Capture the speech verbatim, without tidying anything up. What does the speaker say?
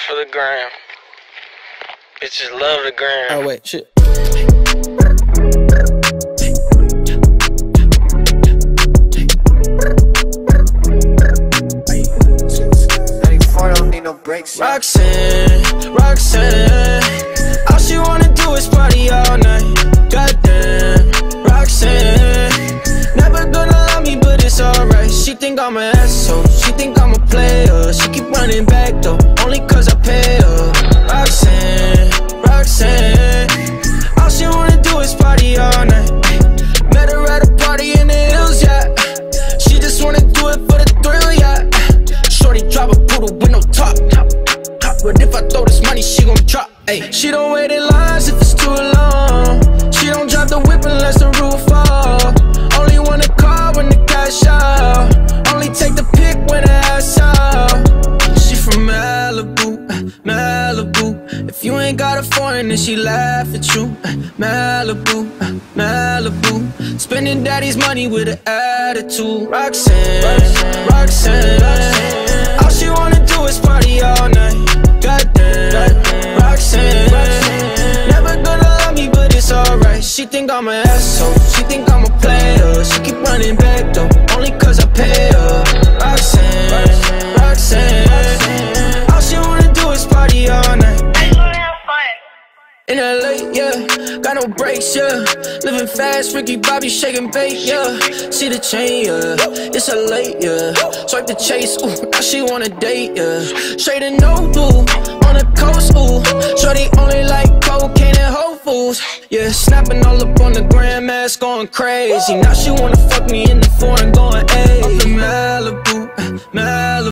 for the gram. Bitches love the gram. Oh wait, shit. Roxanne, Roxanne, all she wanna do is party all night. Goddamn, Roxanne, never gonna love me, but it's alright. She think I'm an asshole, she think I'm a player. She keep running back though, only cause I pay her. Roxanne, Roxanne, all she wanna do is party all night. Met her at a party in the hills, yeah. She just wanna do it for the thrill, yeah. Shorty drive a poodle with no top. But if I throw this money, she gon' drop. Ay. She don't wait in lines if it's too long. She don't drive the whip unless the roof fall. Only wanna call when the cash out. Only take the pic when the ass out. She from Malibu, Malibu. If you ain't got a foreign, then she laugh at you. Malibu, Malibu. Spending daddy's money with an attitude. Roxanne, Roxanne, Roxanne, Roxanne. All she wanna do is party all night. Goddamn, Roxanne, Roxanne, never gonna love me, but it's alright. She think I'm an asshole, she think I'm a player. She keep running back though, only cause I pay her. Roxanne, Roxanne, Roxanne, all she wanna do is party all night. In L A, yeah, got no brakes, yeah. Living fast, Ricky Bobby shaking bait, yeah. See the chain, yeah, it's a late, yeah. Swipe the chase, ooh, now she wanna date, yeah. Straight and no blue, on the coast, ooh. Shorty only like cocaine and Whole Foods, yeah. Snapping all up on the grandmas, going crazy. Now she wanna fuck me in the foreign, going, ayy. Up in Malibu, Malibu.